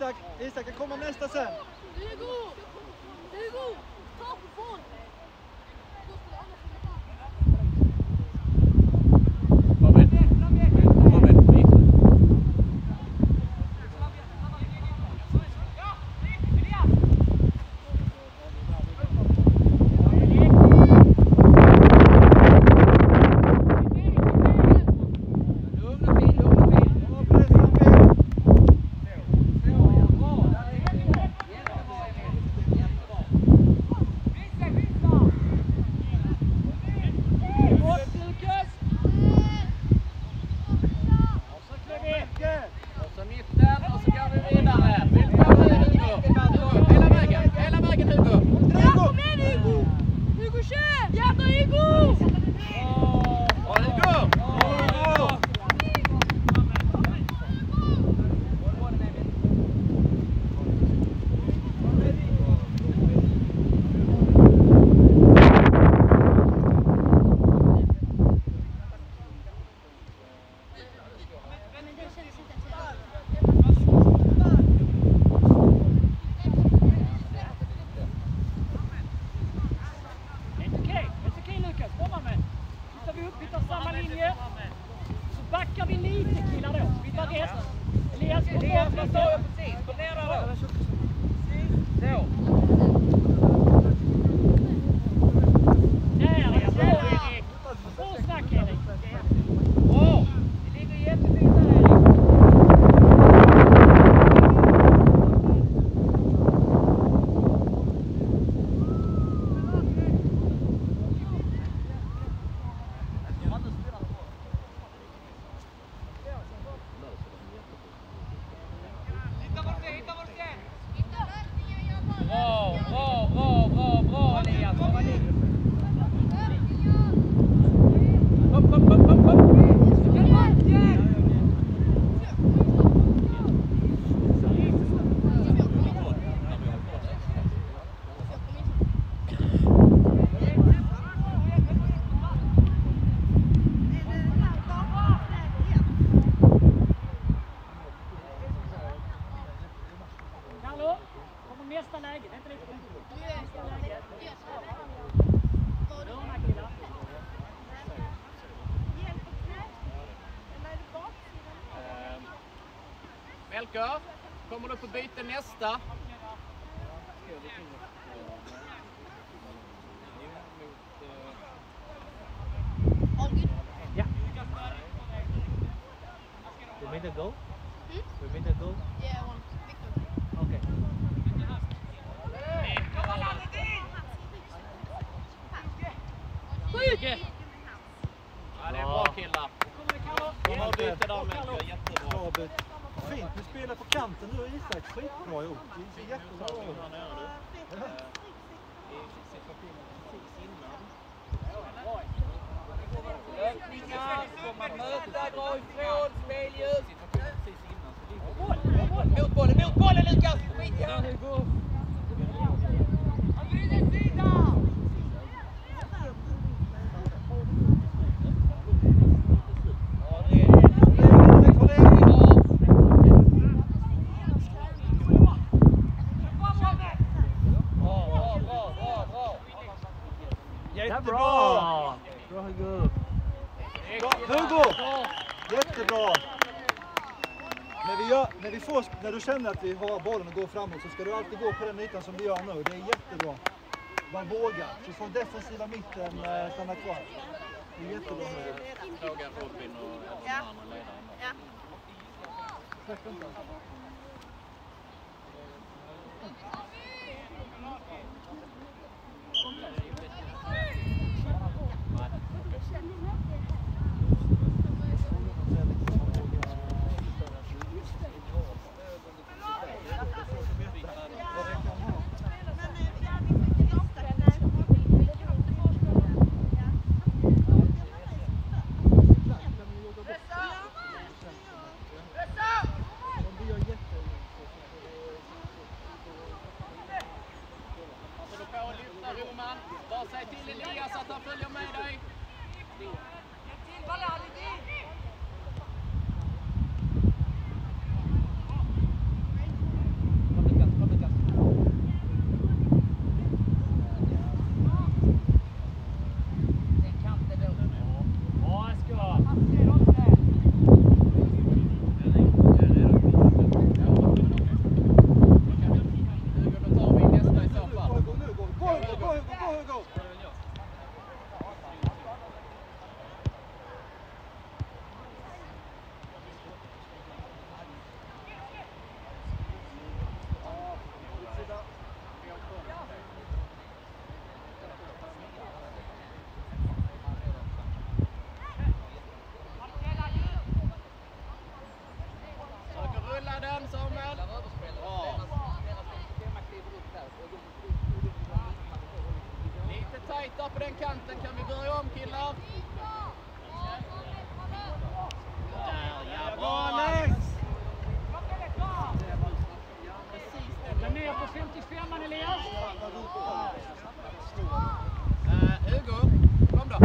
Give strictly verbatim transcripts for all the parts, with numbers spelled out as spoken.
Isak, Isak kan komma nästa sen. Hugo! Hugo! Ta på boll! Melker, kommer du upp och byta nästa? Yeah. You made a goal? Hmm? You made a goal? Yeah, one. Victor. Okay. Okay. Ja, det är bra killar. Bra byte där, Melker. Jättebra. Bra byte. Fint, du spelar på kanten nu Isak. Skitbra gjort. Det ser jättebra ut. Löpningar, kommer möta, dra ifrån, spelljus. Mot bollen, mot bollen Lukas! Skit i han! Jättebra! Bra Hugo! Hugo! Jättebra! När, vi gör, när, vi får, när du känner att vi har bollen och går framåt så ska du alltid gå på den ytan som vi gör nu. Det är jättebra. Bara våga. Så får defensiva mitten eh, stanna kvar. Det är jättebra. Fråga Robin och Ja. andra ledaren. Ja. Bara säg till Elias att han följer med dig. kanten, kan vi börja om killar? Där, ja, bra Alex! Den ner på femtiofem, Elias. Uh, Hugo, kom då.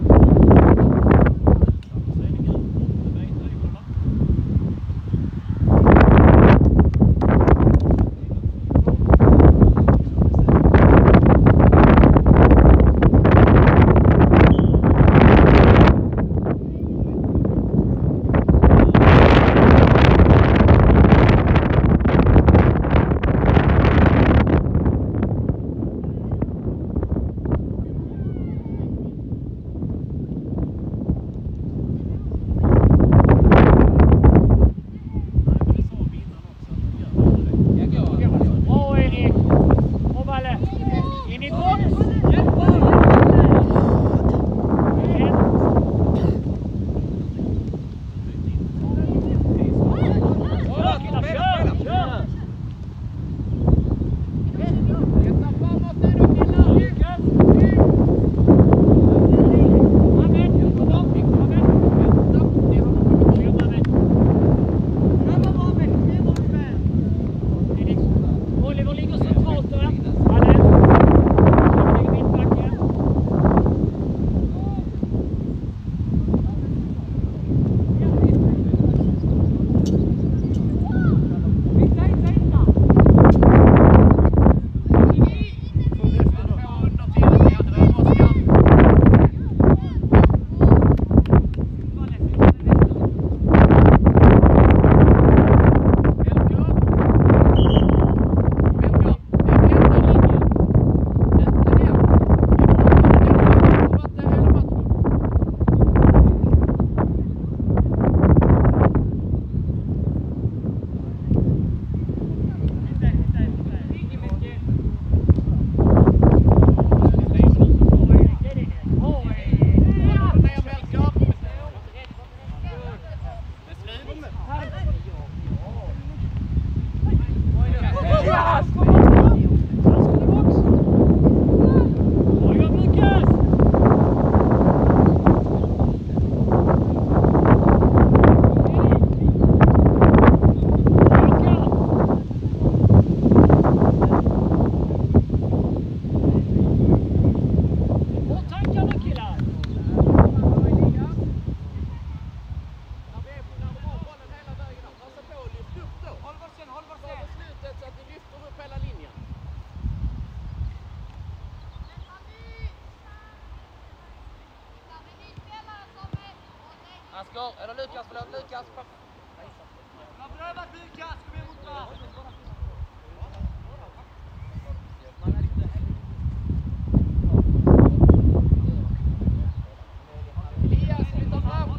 Asker, är det Lukas? Förlåt, Lukas. Bra prövat Lukas, kom igen mot bra. Elias, flytta fram.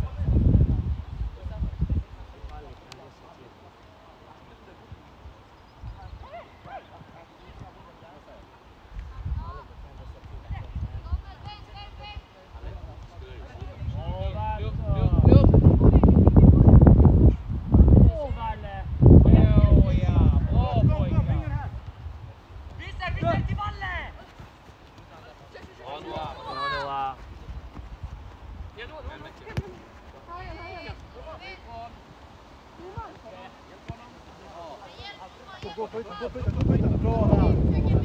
Gå på ytan, gå på ytan, gå på ytan. Bra där.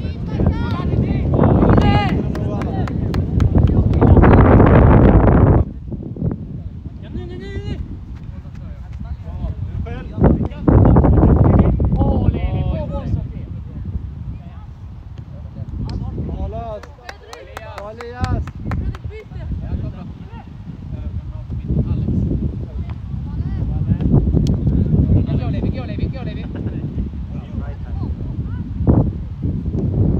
Ja, nu, nu, nu, nu. Själv. Åh, Lili, på bossen. Malas. Bra Elias. Gå Levi, gå Levi, gå Levi.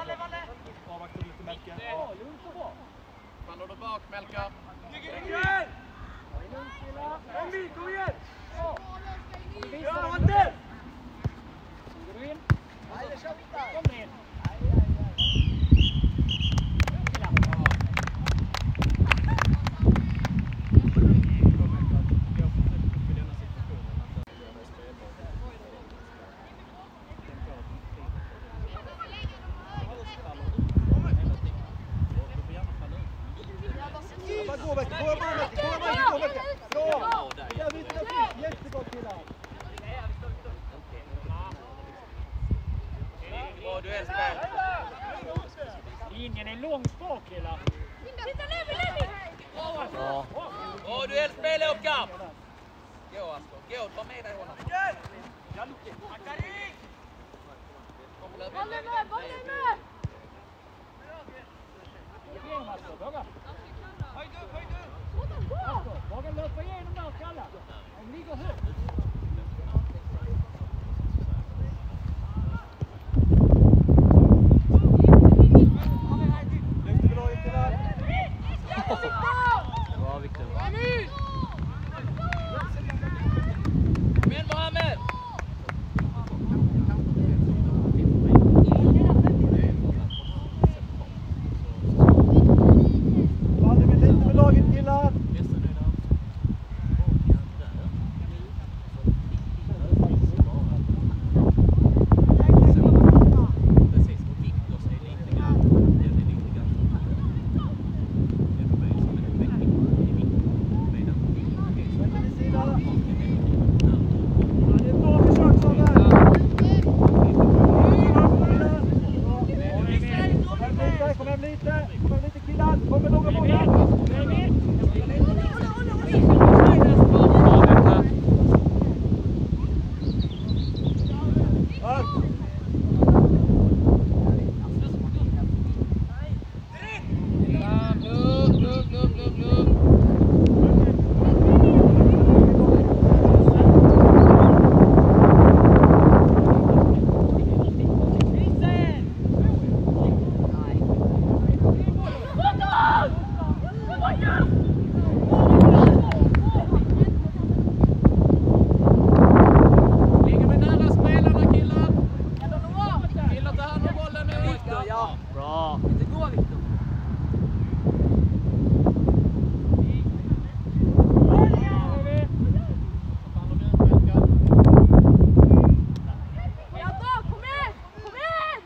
Avvakta lite Melke. Faller du bak, Melke? Emil, kom igen! Ja, Matte! Bara gå Melke, gå Melke, gå Melke, gå Melke. Bra! Jag vet inte, jättebra killar. Bra duellspel. Linjen är långt bak hela. Titta Levi, Levi! Ja. Bra duellspel, Åka! Gå Asko, gå, ta med dig honom. Bollen med, bollen med! Våga. Höjd upp, höjd upp! Våga löpa igenom där, Kalle. De ligger högt. Lyfter vi laget killar. Bra, Victor. Kom igen, Mohammed! Valle med lite med laget killar. Kom hem lite, kom hem lite killar. Kom med några bollar. Lugn, lugn, lugn, lugn, lugn. Ligger vi nära spelarna, killar? Killar, ta hand om bollen nu. Ja, Bra. det går Victor. Faller du ut, Melke? Jabba, kom igen! Kom igen!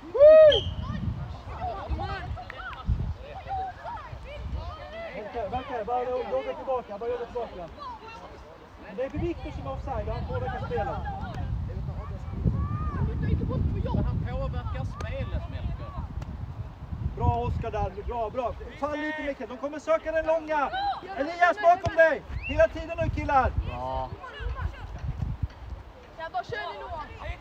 Melke, Melke, bara jobba tillbaka, bara jobba tillbaka. Men det är för Victor som är offside, han påverkar spelet. Han påverkar spelet, Melke. Bra Oskar där, bra, bra. Fall lite Mikael, de kommer söka den långa. Elias bakom dig, hela tiden nu killar. Bra. Jabba, kör ni då!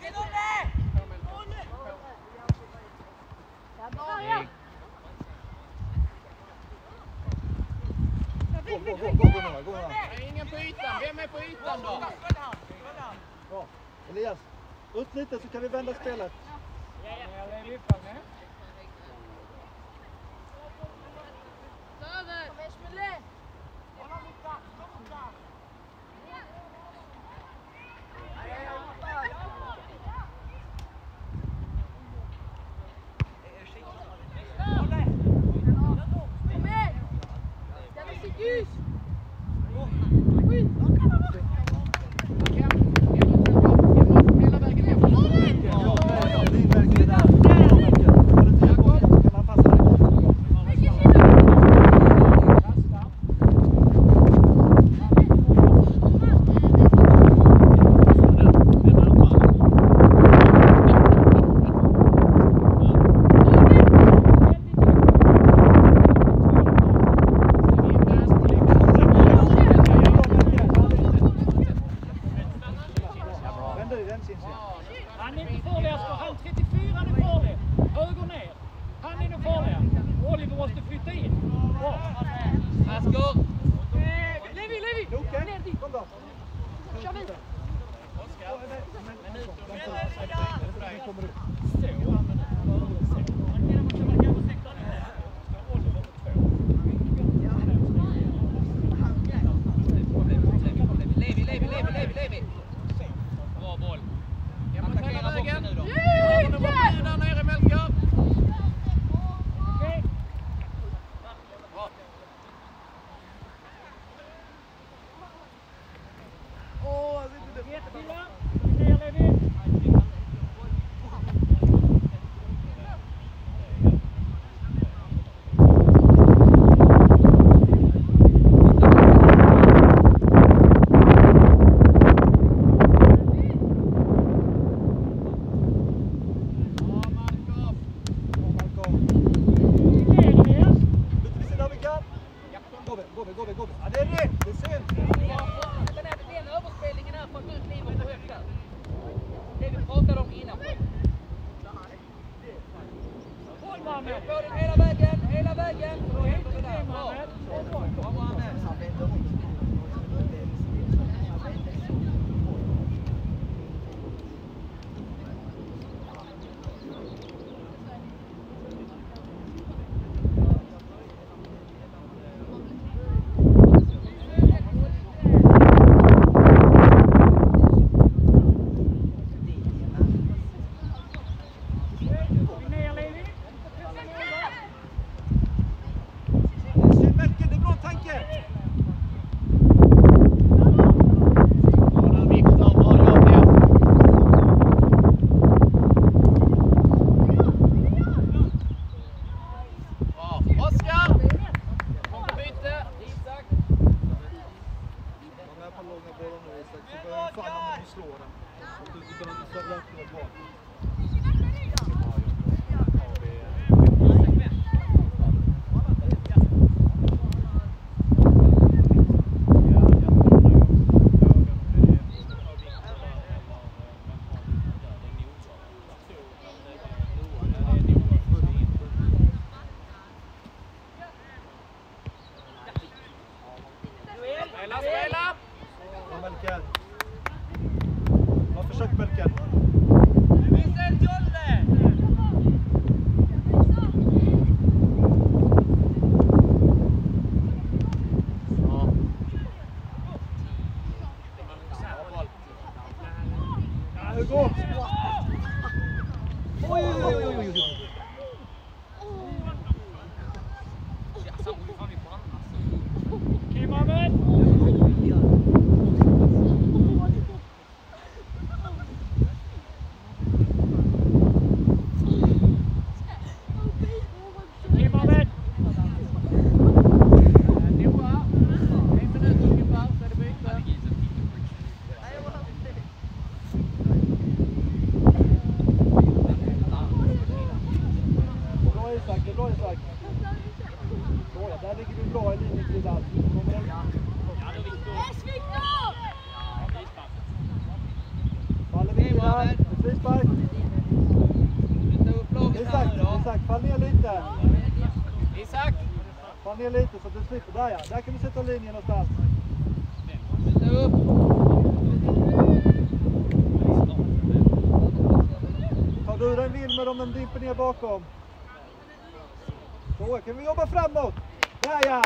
Jabba, ja! Gå, gå, gå, gå, gå några, gå några. Det är ingen på ytan. Vem är på ytan då? Bra. Elias, ut lite så kan vi vända spelet. Över! Kom igen, Schmille! Kom igen! Jävla Sigurd! Skjut! Hela vägen hem. Ja, Melke, din Melke där. Bra Melke. Mohammed. På den hela vägen, hela vägen. Helt okej, Mohammed. Så bra. Bra, Mohammed. Ner lite så att du slipper. Där ja, där kan du sätta linjen någonstans. Tar du den Wilmer om den dimper ner bakom. Så kan vi jobba framåt. Där ja!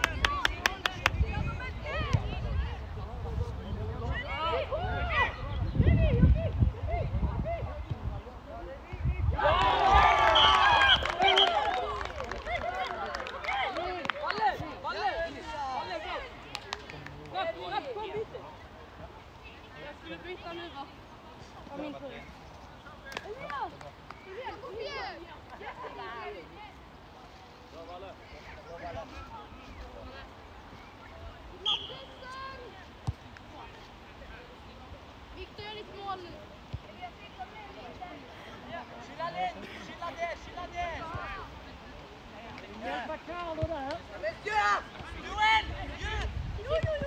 Victor gör ditt mål nu. Chilla det, chilla det, chilla det. Hjälpa Carlo där. Ja! Joel! Ljud! Jo, jo, jo.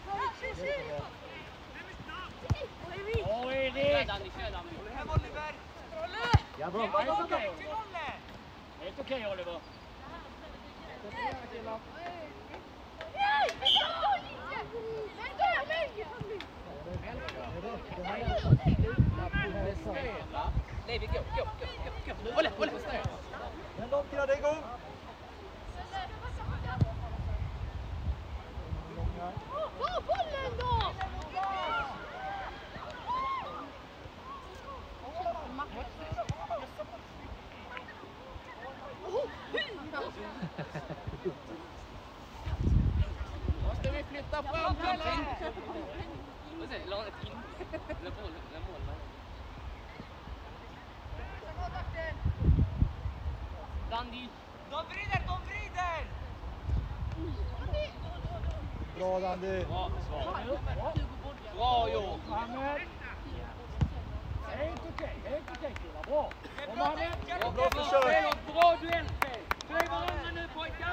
Åh, Erik! Håll hem Oliver! Ja, bra. Helt okej. Till Olle! Helt okej, Oliver. Nej, vi går, gå, gå, gå. Olle, Olle. Men de tar det igång. Ta bollen då! Måste vi flytta fram bollen? Vad säger du? Lanet in. Eller boll, eller mål. Dandy. De vrider, de vrider! Bra Dandy. Bra, bra gjort. Mohammed. Helt okej, helt okej killar. Bra. Och Mohammed. Bra försök. Bra duellspel. Följ varandra nu pojkar.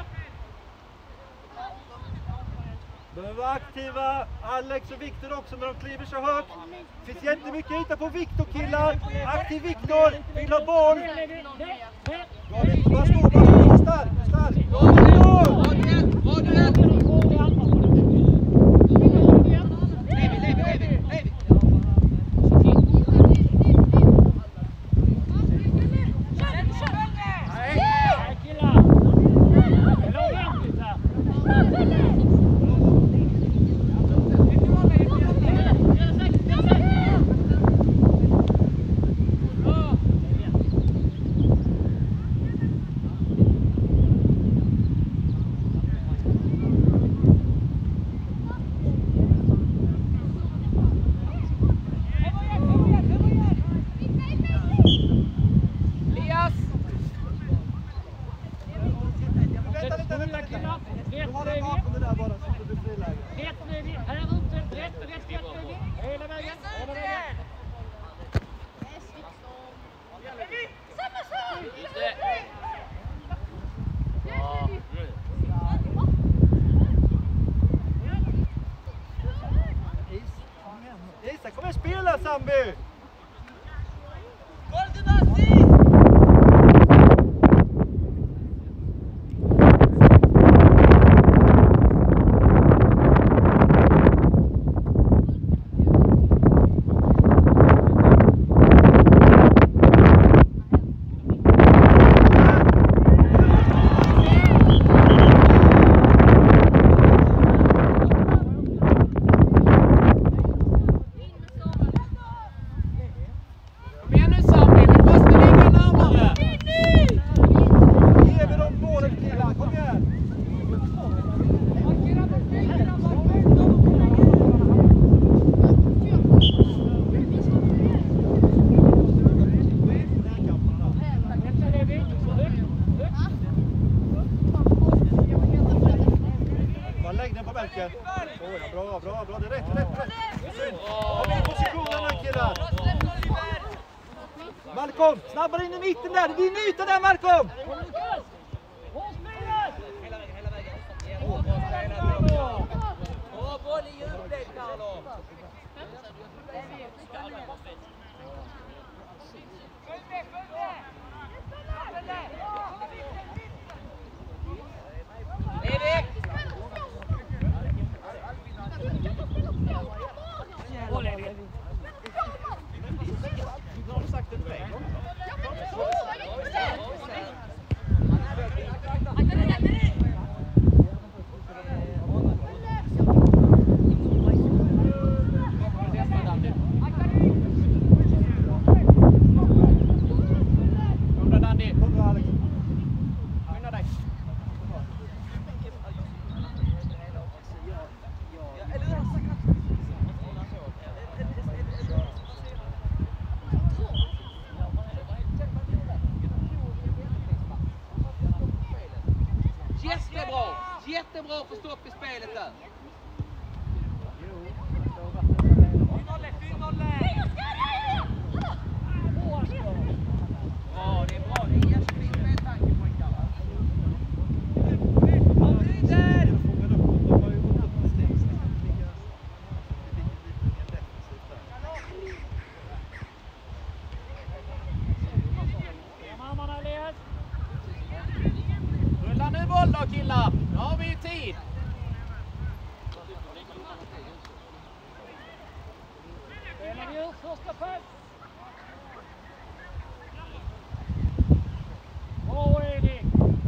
Behöver vara aktiva, Alex och Viktor också när de kliver så högt. Det finns jättemycket yta på Viktor killar. Aktiv Viktor, vill ha boll. Ner, ner, ner. Ja, Viktor, bara stå, bara stå, var stark, stark. Bra, Viktor! Levi, Levi, Levi, Levi! Nej, killar! Det är ordentligt här. Isak, kom igen, spela Samby! Bra, bra, bra, det är rätt, rätt, rätt. Synd. Kom in i positionen nu, killar. Malcolm, snabbare in i mitten där. Vi är ytan där, Malcolm. Bra boll i djupled, Carlo. Jättebra! Jättebra för stopp i spelet där. Ja, det är bra. Det är jättefint med tanke på en kall. Rulla nu boll då, killar. Nu har vi ju tid. Spelar vi ut första pass. Bra, Erik.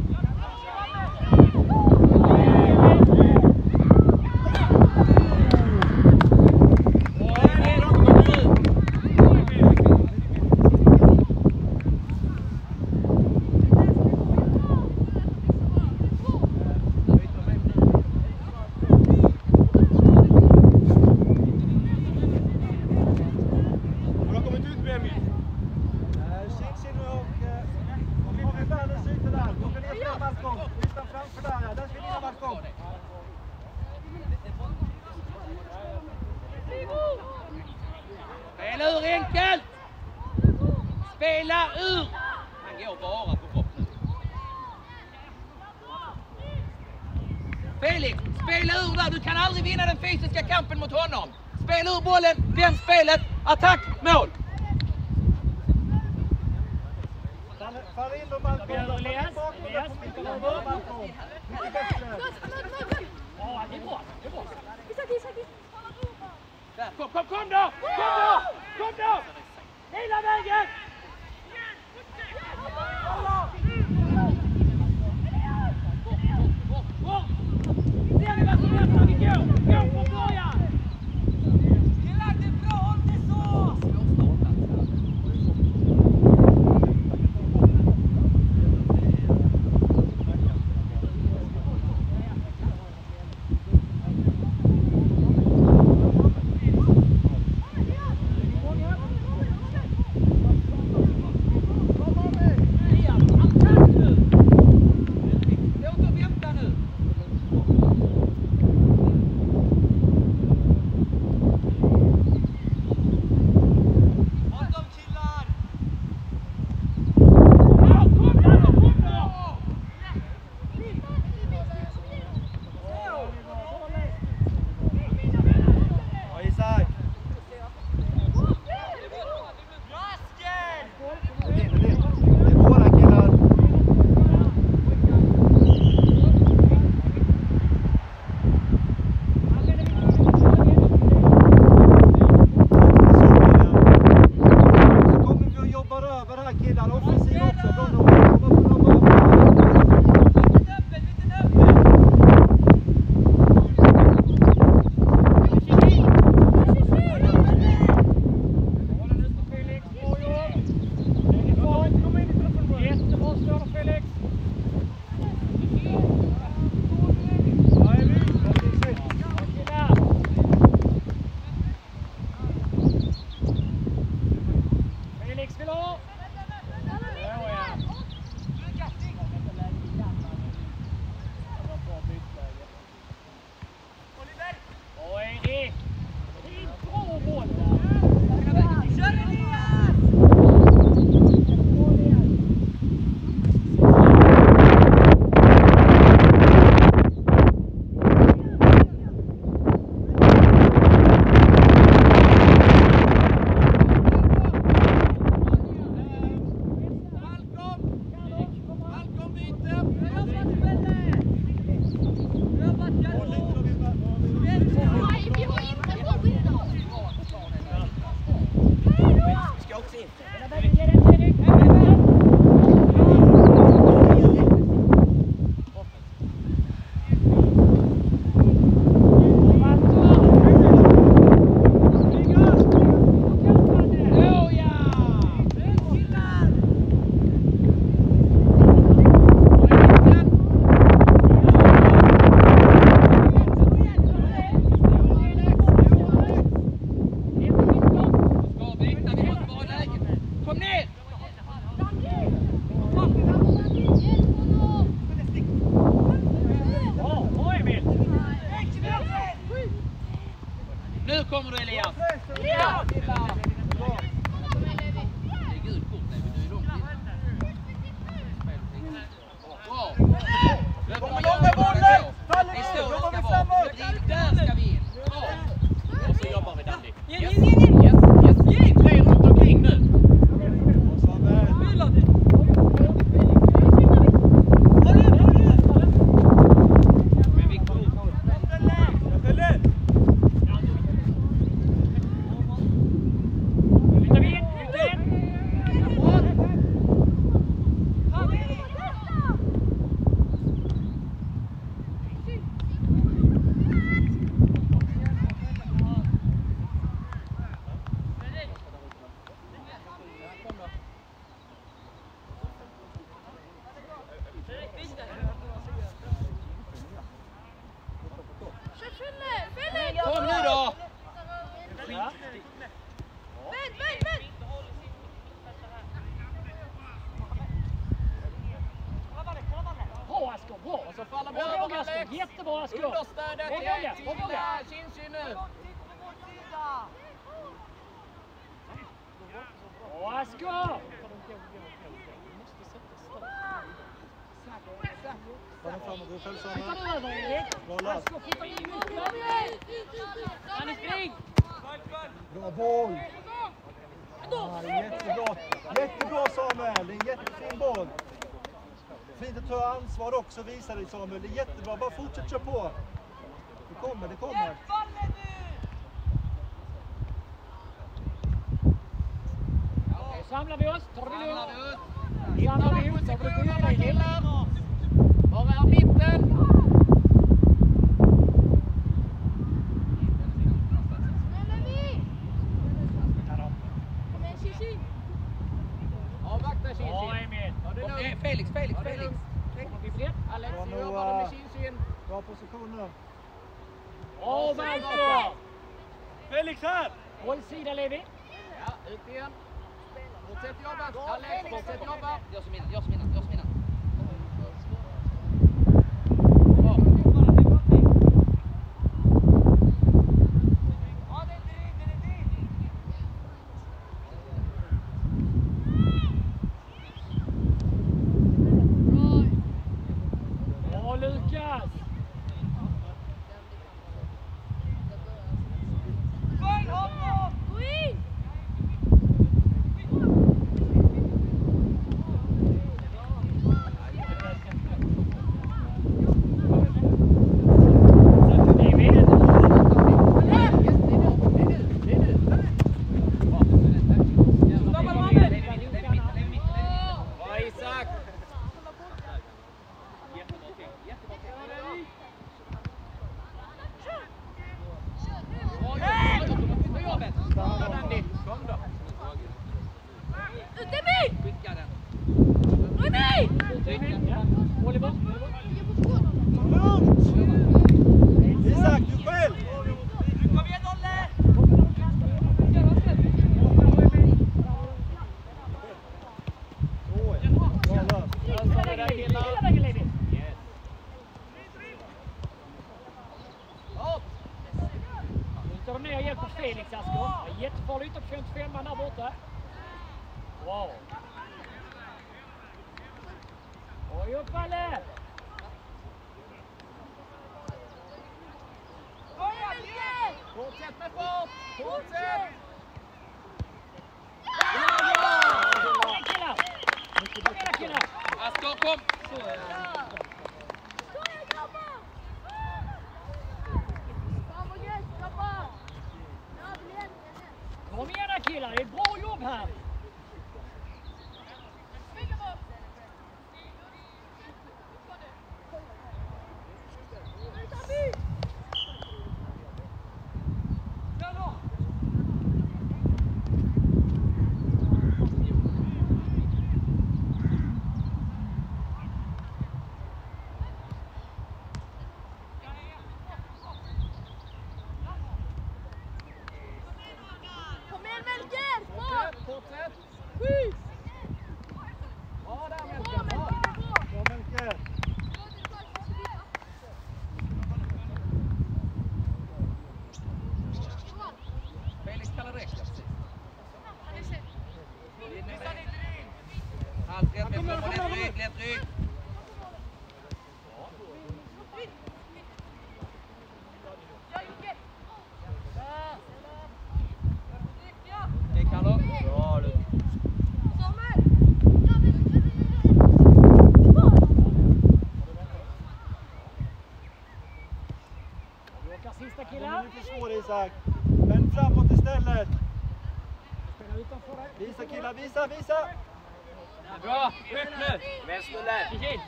Spela ur enkelt! Spela ur! Han går bara på botten. Felix, spela ur där! Du kan aldrig vinna den fysiska kampen mot honom! Spela ur bollen, vänd spelet, attack, mål! Far in och Malcolm. Elias, Elias, Elias, Mycket bättre. Ja, det är bra, det är bra. Isak, Isak, Isak. Kom, kom, kom då! Kom då! Kom då! Hela vägen! Ser ni vad som händer? Vi går! Gå från början! Killar, det är bra! Håll det så! Nu kommer du, Elias! Ja! Det är gult kort, nej, men du är långt in. Bra! Kommer långa bollen! Faller Det nu! står det Jobbar ska vi vara. framåt! Det- Där ska vi in. Bra! Och så jobbar vi Dandy. Yes, yes, yes! Det är runt omkring nu. Men vi kommer. Flyttar vi in, flyttar in. Kom nu då! Ja. Vänd, vänd, vänd! Bra Asker, bra! Och så faller Bra bollen våg över Asker, Lex. jättebra Asker! Understödet Bra våga, bra våga! till Kinsey nu. Bra Asker! Fram och fram och gå Flytta följsamma. nu över Erik! Bra lass. Asker, flytta in mycket! Danny, spring! Bra boll! Ja, det är jättebra. Jättebra Samuel, det är en jättefin boll. Fint att ta ansvar också, visa dig Samuel. Det är jättebra, bara fortsätt köra på. Det kommer, det kommer. Okej, samlar vi oss. Tar vi lugnt. Samlar vi oss. Samlar vi oss. Tar vi lugnt. Killar. Var är mitten? Avvakta Kinsin. Ja, Emil. Ja, det är lugnt. Felix, Felix, Felix. Kommer vi fler? Alex, Ja, vi Noah. jobbar med Kinsin. Bra position nu. Åh, Malcolm! Felix här! Håll sida, Levi. Ja, ut igen. Fortsätt jobba. Alex, fortsätt jobba. Jag som innan, jag som innan, jag som innan. Bra. Bra, Lukas. Gå in! Emil. Bra Isak. Bra jobbet. Kom då Dandy. Kom då. Ut Emil! Skicka den. Emil! Ja. Oliver. Lugnt! Isak, du själv! Kom igen Olle. Oj, bra löst. Hela vägen, hela vägen, Levi. Yes. Upp. Nu tar de ner och hjälper Felix, Asker. Jättefarligt upp femtiofem där borta. Wow. Oj, upp Valle! Fortsätt med fart. Fortsätt. Kom igen killar! Kom igen killar! Asker, kom! Kom igen grabbar! Fan vad gött grabbar! Ja, det är det. Kom igen killar, det är bra jobb här! Kom igen Melker! Fart! Fortsätt. Skjut! Bra där Bra Melker. Bra. Melker, bra! Bra Melker! Felix kallar rätt, ja precis. Allt rätt, men kommer lätt rygg, lätt rygg. Okej, Carlo. Bra du. Samuel! Vi åker sista Den killar. är lite svår Isak. Vänd framåt istället. Spela utanför dig. Visa killar, visa, visa! Bra. Upp nu. Vänster där. Kikil.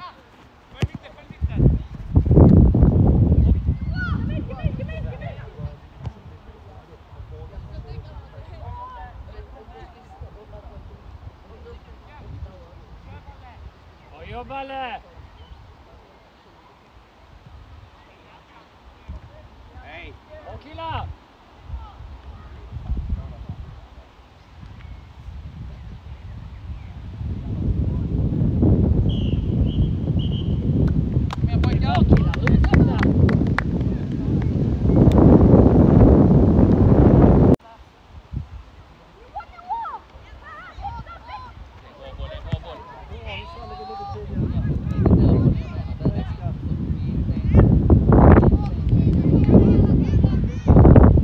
Bra jobb Valle! Hej. Bra killar! Kom igen pojkar. Bra killar, ut upp där! Ja, vi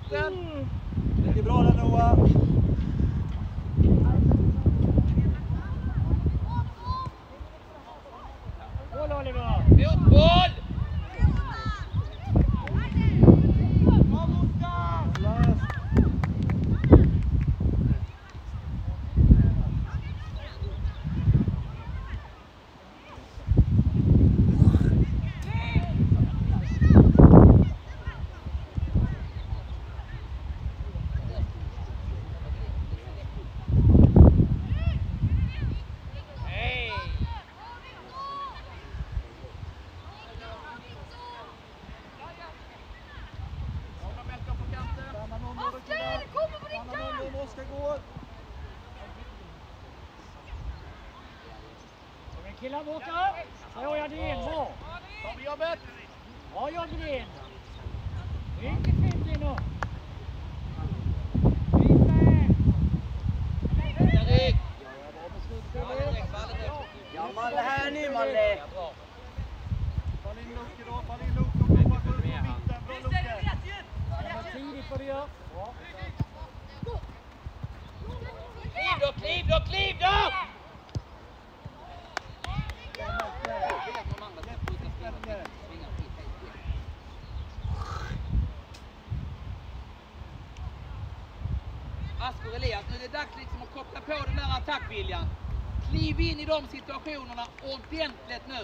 mitten. Det är bra där Noah. Boll Oliver! Fotboll! Killar borta. Ja, Jadén bra. Tar vi jobbet? Ja, Jadén. Riktigt fint Lino. Erik! Ja, Malle här nu, Malle. Fall in Luke då, fall in Luke. Kom på mitten, bra Luke. Det var tidigt vad du gör. Bra. Kliv då, kliv då, kliv då! Asker Elias, nu är det dags liksom att koppla på den där attackviljan. Kliv in i de situationerna ordentligt nu.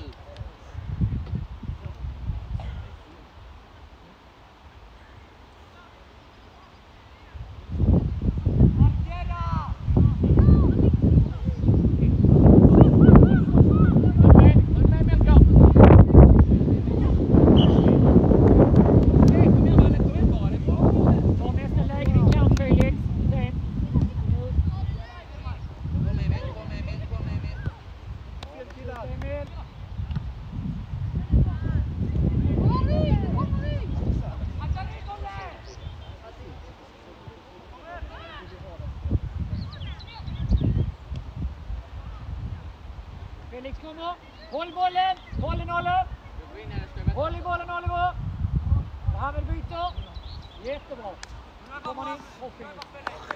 Felix kommer. Håll bollen. Bollen Oliver. Håll i bollen Oliver. Han vill byta. Jättebra. Kommer han in. Och Felix.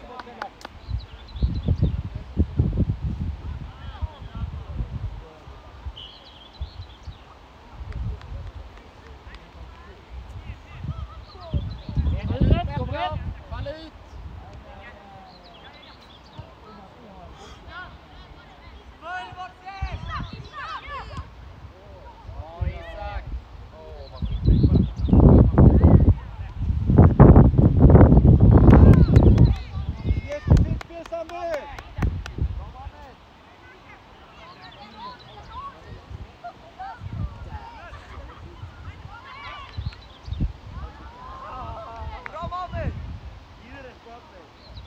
Kom rätt. Fall ut! Ja, Isak! Åh, vad fint. Jättefint spel Sandberg! Bra Mannen! Ge det på dig.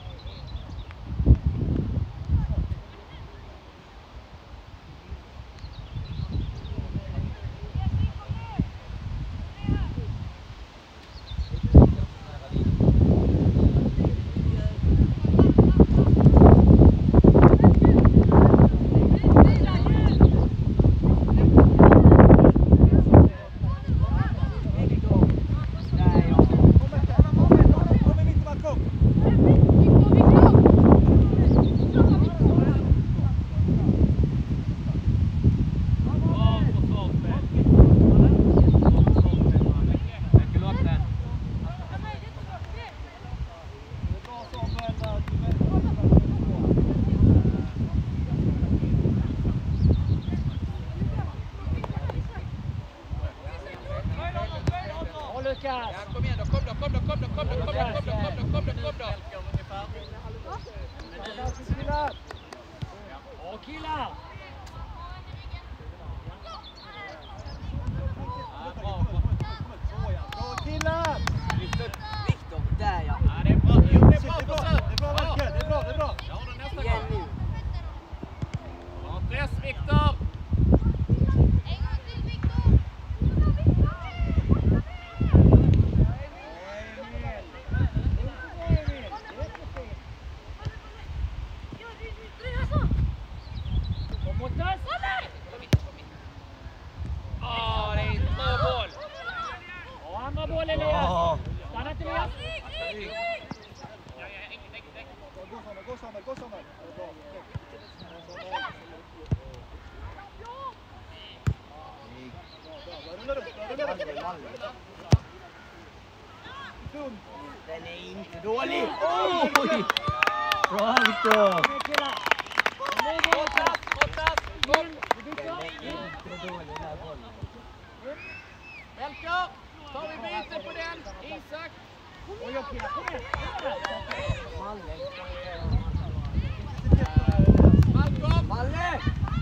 Ja, kom igen då, kom då, kom då, kom då, kom då, kom då, kom då, kom då, kom då, kom då. Killar! Bra killar! Bra killar! Viktor, där ja. Ja, det är bra. Jo, det är bra Det är bra, försök. det är bra Valke, det är bra, det är bra. Jag har den nästa Igen gång. nu. Bra press, Viktor! Den är inte dålig. Oj! Bra Viktor! Brottas, brottas. Kom. Melker, tar vi byte på den. Isak. Oj, okej, kom igen! Malcolm. Malle!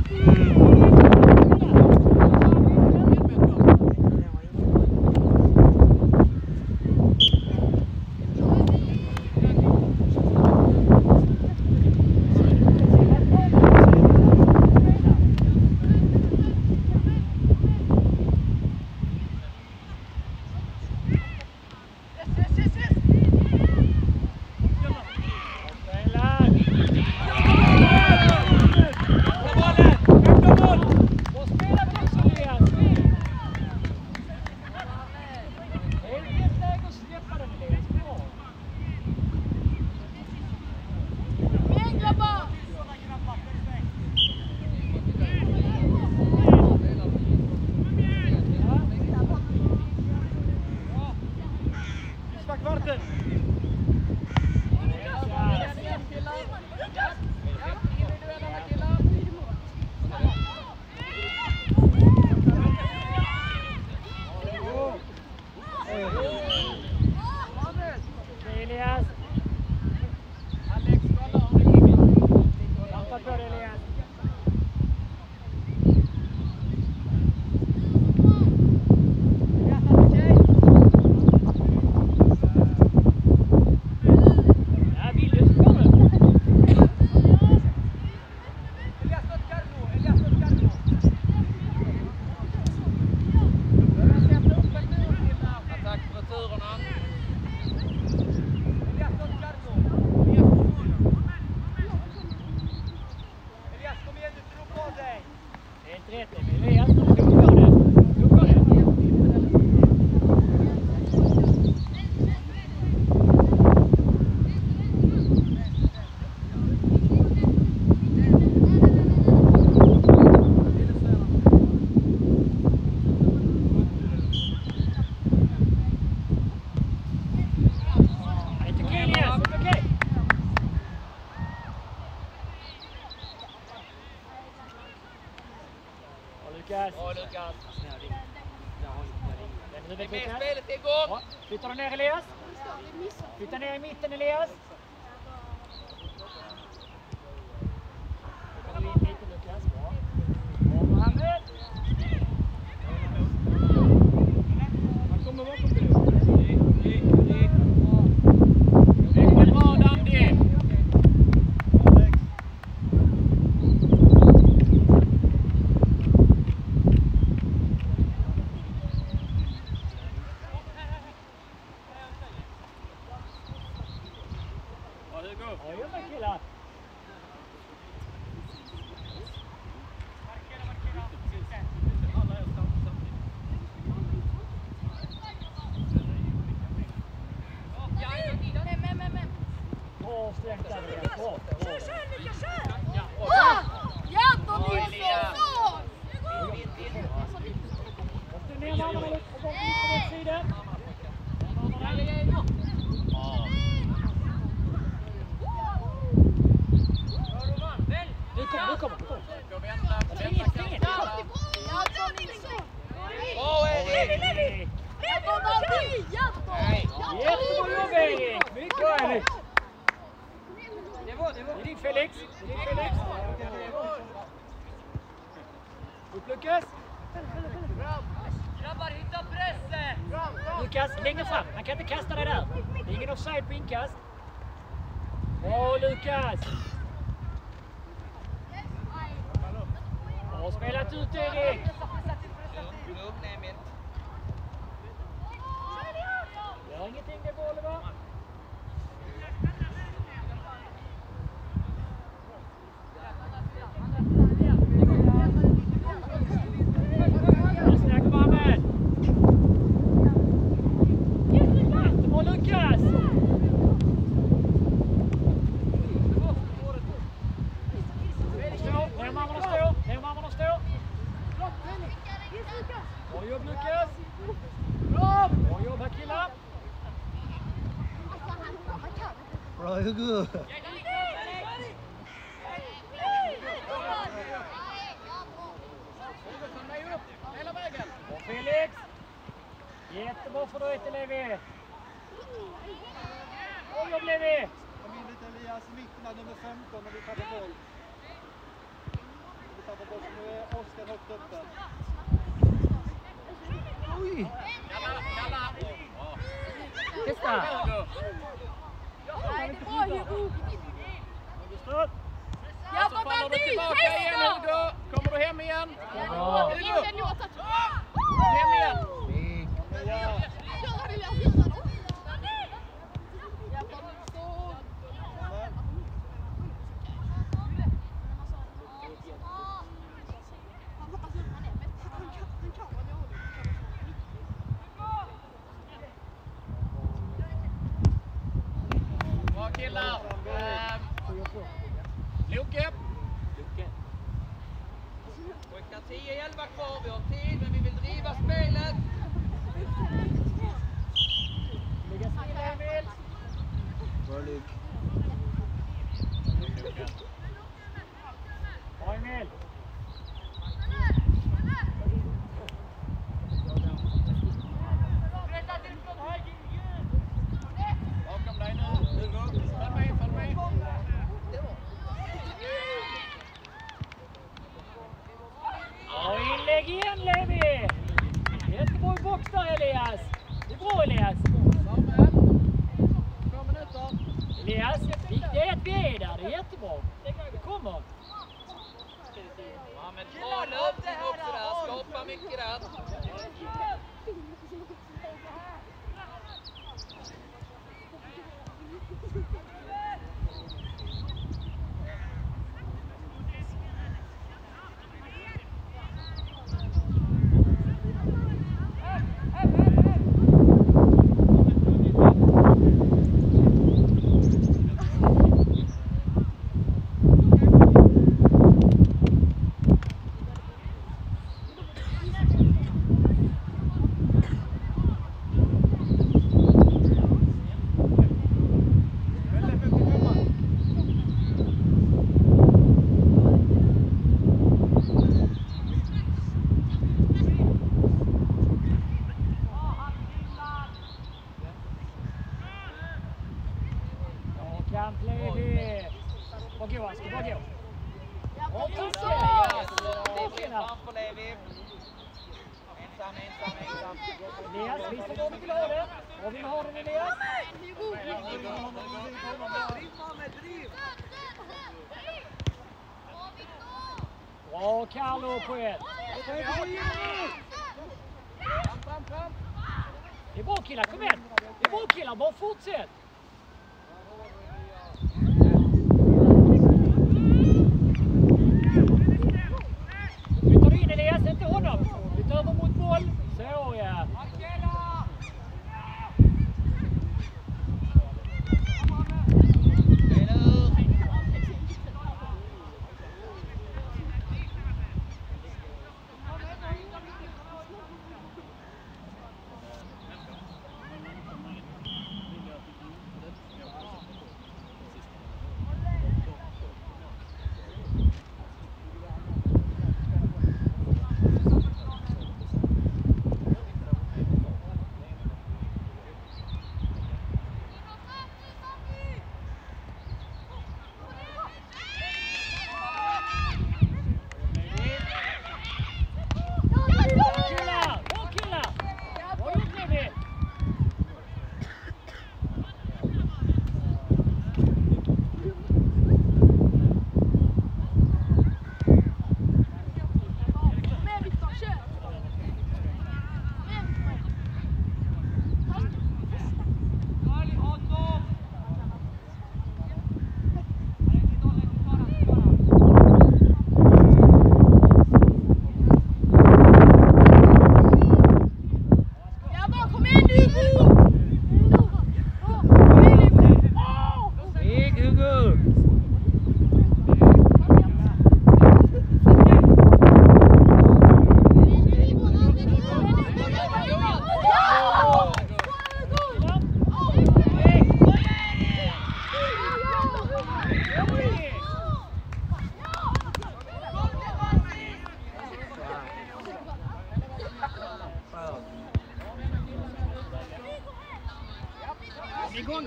Bra Lukas. Det är med spelet igång. Flyttar du ner Elias? Flytta ner i mitten Elias. Då kan du in lite Lukas. Bra. Bra Mohammed. Han kommer bakom dig. Mycket bra Dandy. Ja, jobba killar. Bra strängt där Elias. Bra. Kör, kör Lukas, kör! Ja, de är så! Måste ner med armarna upp och bort på rätt sida. Nu kommer, nu kommer, nu kommer. Spring in, spring in. Ja, de är så! Bra Erik! Erik. Nej. Jättebra jobb Erik. Mycket bra Erik. Det är din Felix. Det är din Felix. Upp Lukas. Grabbar, hitta pressen! Lukas, längre fram. Han kan inte kasta dig där. Det är ingen offside på inkast. Bra Lukas. Bra spelat ut Erik. Lugn Emil. Gör ingenting, det är Oliver. Snack Mohammed. Jättebra Lukas. Stå, ner mamman och stå, ner mamman och stå. Bra jobb Lukas. Bra jobb här killar. Bra Hugo! Hela vägen. Och Felix. Jättebra för dig till Levi. Oj, jobb Levi. Kom in lite Elias i mitten av nummer femton när vi tappar boll. Vi tappar boll, så nu är Oskar högt uppe. Oj! Kalla, kalla. Testa. Nej, det var ju roligt. Understöd! Jag Så var faller bara du ny, tillbaka igen testa! Hugo. Kommer du hem igen? Bra. Ingen jag har tagit. Hem igen. Ja. Kör Elias, gör det. Jävlar, nu så. Bra killar. Ehm, Loke. Pojkar tio elva kvar, vi har tid men vi vill driva spelet. Ligga still Emil. Bra Luke. Bra Emil. Bakom dig nu. Hugo. Följ med, följ med. Och inlägg igen Levi. Jättebra i box där Elias. Det är bra Elias. Samuel. Två minuter. Elias, viktigt är att vi är där. Det är jättebra. Det kommer. Ja, men bra löpning också där, skapar mycket där. Kamp Levi. Var gå, han ska bara gå. Och Yes, passa! det blir framför Levi. Ensam, ensam, ensam. Elias, visa var vi vill ha den. Var vill ha den Elias? Bra Carlo på ett. Fram, fram, fram. Det är bra killar, kom igen. Det är bra killar, bara fortsätt. Flyttar du in Elias, inte honom. Flyttar över mot boll. Så ja.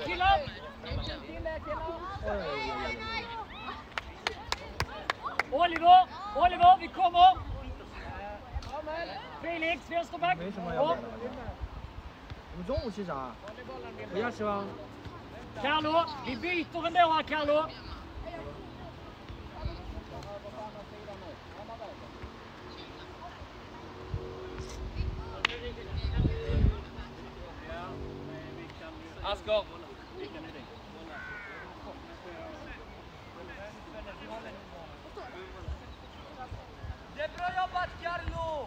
killar! Oliver, Oliver, vi kommer! Felix, vänsterback! 没什么要变的。我们中午吃啥？回家吃吧。 Carlo, vi byter ändå här, Carlo! Asker. Det är bra jobbat, Carlo!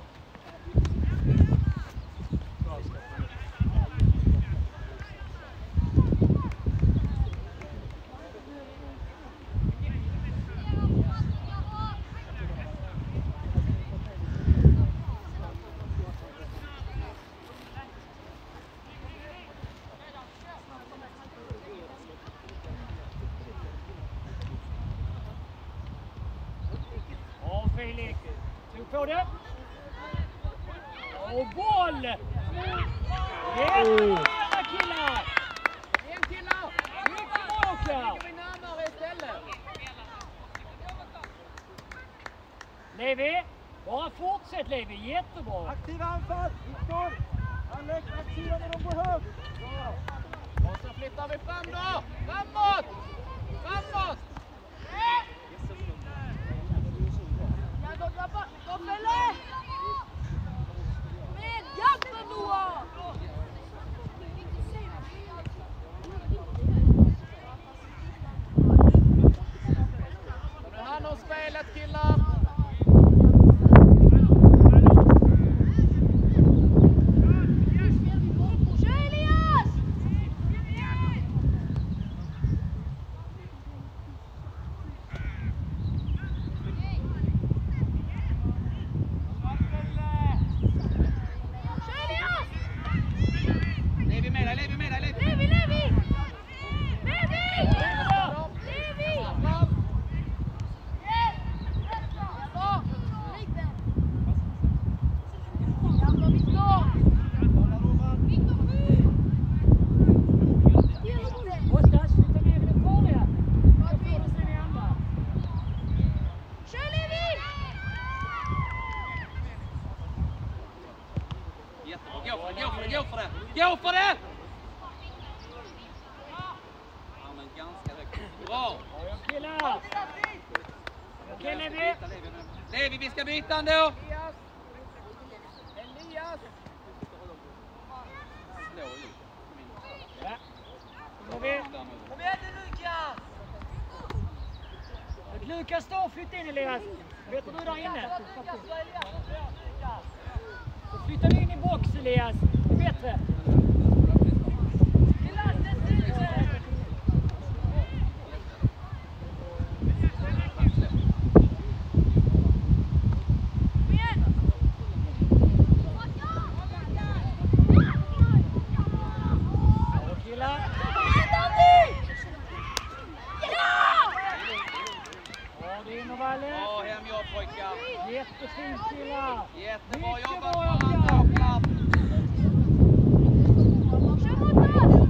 Ja, Felix. Tog på det. Och boll! Jättebra killar! En killar! Mycket bra, Oskar! Vi närmare istället. Levi, bara fortsätt Levi, jättebra! Aktiva anfall! Viktor! Alex, aktiva när de går högt! Och så flyttar vi fram då! Framåt! Framåt! Ja, grabbar, kom eller? Men, hjälp Noah! Nu hand om spelet, killar! Levi med dig, Levi med dig, Levi! Levi, Levi! Levi! Levi! Oskar, flytta ner i den farliga! Jag får det sen i andra! Kör Levi! Jättebra, gå för det, gå för det, gå för det! Gå för det! Ja, men ganska högt. Bra! Ja, killar! Okej Levi! Levi, vi ska byta ändå! Elias! Slå ut. Ja. Levi! Kom igen nu, Lukas! Lukas då, flytta in Elias! Vet du där inne? Lukas, vad är Elias? Så flyttar du in i box Elias, det är bättre! Ja, killar! Ja, det är Innovalle! Bra hemjobb, pojkar! Jättefint killar! Jättebra Mycket jobbat bra, på Oskar. andra klapp! Kör mot mål!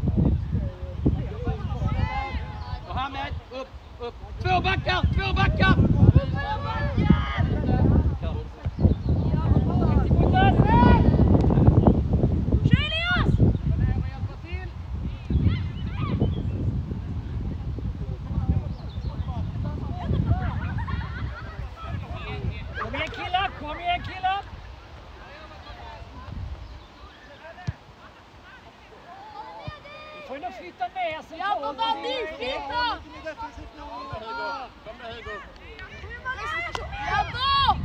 Mohammed, upp, upp! Två backar, två backar! Kör Elias! Ner och hjälpa till! Kom igen killar, kom igen killar! Du får ju nog flytta ner så Ja, kom bara dit, flytta! Kom det Hugo! Ja, då!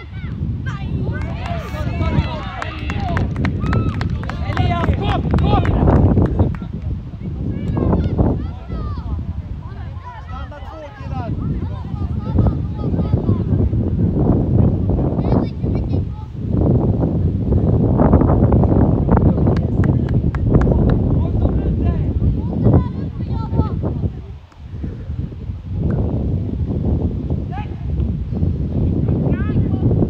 Elias, kom, kom! Stanna två killar!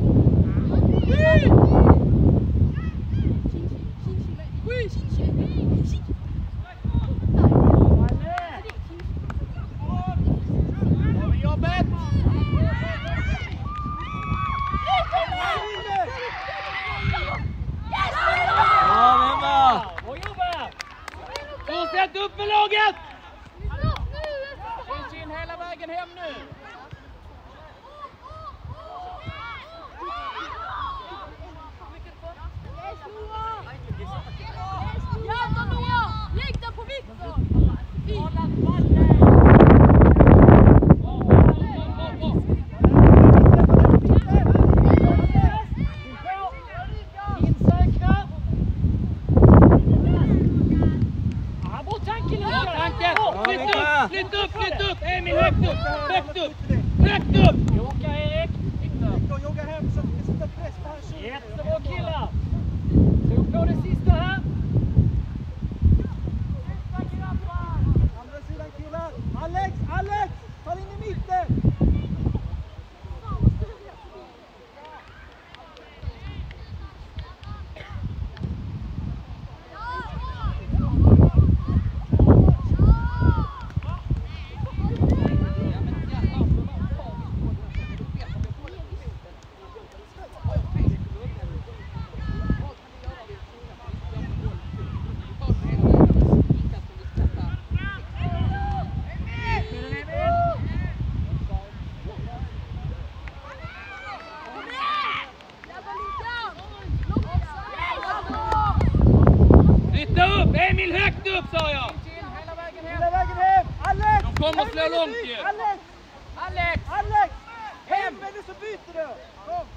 Oui, Fortsätt upp med laget! Finns in hela vägen hem nu. Jävlar Noah! Lägg den på Viktor! Insäkra. Ja, bort tanken. Bra tanken! Flytt upp, flytt upp, flytt upp! Emil, högt upp, högt upp, högt upp! Jocka Erik. Viktor, jogga hem så att vi sätter press på hans tjugo. Jättebra killar. Tog på det sista här. Andra sidan killar. Alex, Alex! Ta in i mitten! Flytta upp! Emil, högt upp sa jag! Hela vägen hem! Alex! De kommer slå långt ju! Alex! Alex! Alex! Hem eller så byter du! Kom!